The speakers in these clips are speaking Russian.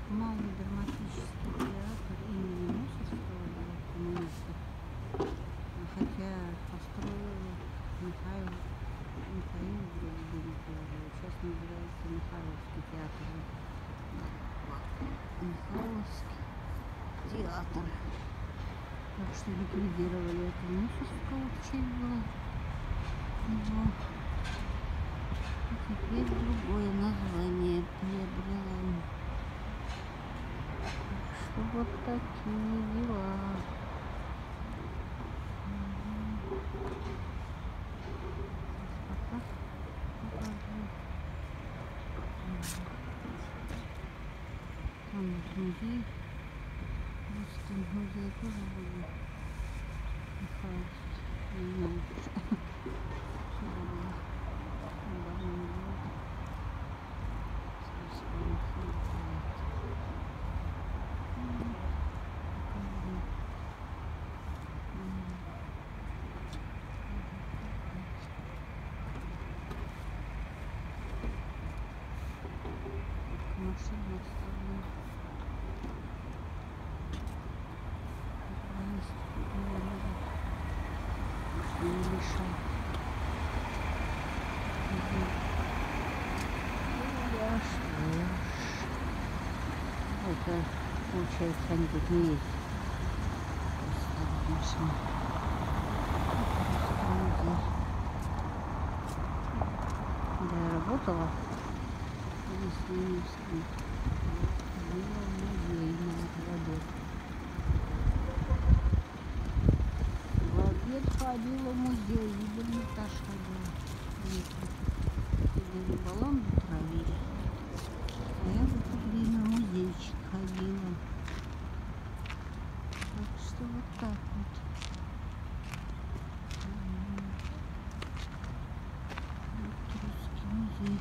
Малый драматический театр имени Мусорского для коммунистов, хотя построил Михаил Грубин, сейчас называется Михайловский театр. Михайловский театр. Так что ликвидировали это Мусорского, в честь было его. И теперь другое название приобрело. Что вот такие дела. Пока покажу. Там музей. Русский музей тоже будет. Михайловский. Не знаю, что было. Давно не было. Машина оставлена. Не мешает. Это получается, они тут не ездят. Машина. Когда я работала в Ленинском, было музей на обед. В обед ходила в музей, и Эрмитаж ходила. Или баллон травили. А я в это время в музейчик ходила. Так что вот так вот. Вот русский музей.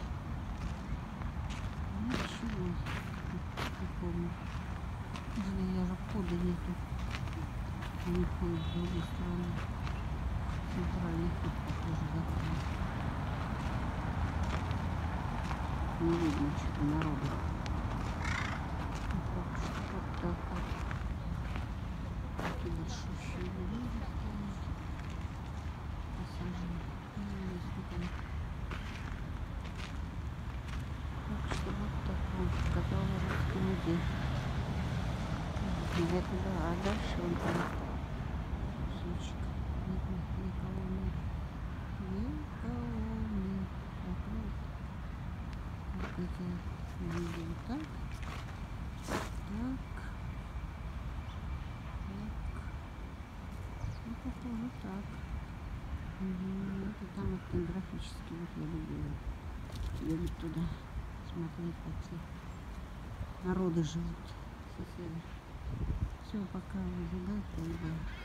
Ничего такого. Я же входа нету. Не ходит с другой стороны. Центральный ход, похоже, закрыт. Не видно, что народу. Вот так вот. Такие большущие деревья стоят. Посажены. Так что вот так вот показал русский музей. Я туда, а дальше он там кусочек. Видно, никого нет. Никого нет. Так эти видео так. Ну, похоже так. Это там этнографический, вот я люблю туда смотреть, какие народы живут, соседи. Все, пока, выжигай, поедаю.